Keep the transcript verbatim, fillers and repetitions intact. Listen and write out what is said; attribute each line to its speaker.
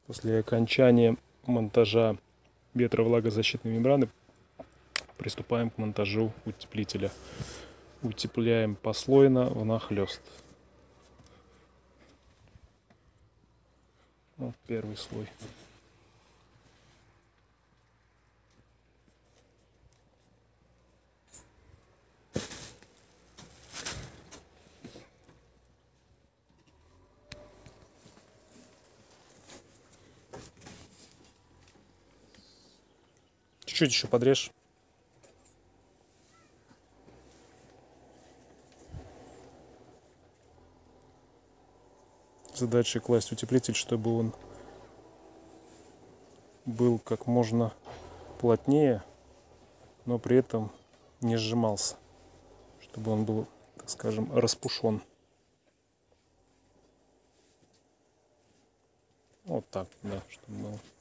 Speaker 1: После окончания монтажа ветровлагозащитной мембраны приступаем к монтажу утеплителя. Утепляем послойно внахлёст. Вот первый слой. Чуть-чуть еще подрежь. Задача класть утеплитель, чтобы он был как можно плотнее, но при этом не сжимался, чтобы он был, так скажем, распушен. Вот так, да, чтобы было.